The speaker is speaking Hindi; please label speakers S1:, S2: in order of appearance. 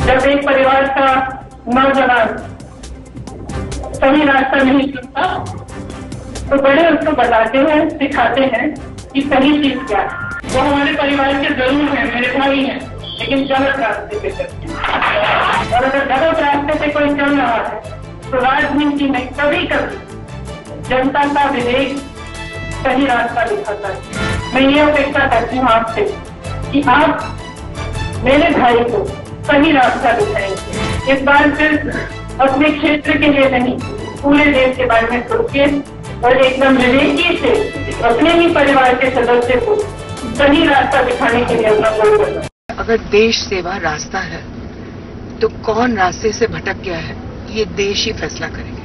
S1: जब एक परिवार का नौजवान सही रास्ता नहीं चुनता तो बड़े उसको बताते हैं, सिखाते हैं कि सही चीज क्या है। वो हमारे परिवार के जरूर हैं, मेरे भाई हैं, लेकिन गलत रास्ते पे चलते हैं। और अगर गलत रास्ते पे कोई चल रहा है तो राजनीति में कभी कभी जनता का विवेक सही रास्ता दिखाता है। मैं ये अपेक्षा करती हूँ आपसे कि आप मेरे भाई को सही रास्ता दिखाएंगे। इस बार सिर्फ अपने क्षेत्र के लिए नहीं, पूरे देश के बारे में सोचिए और एकदम विवेकी से अपने ही परिवार के सदस्य को सही रास्ता दिखाने के लिए अपना वोट करना।
S2: अगर देश सेवा रास्ता है तो कौन रास्ते से भटक गया है ये देश ही फैसला करेगा।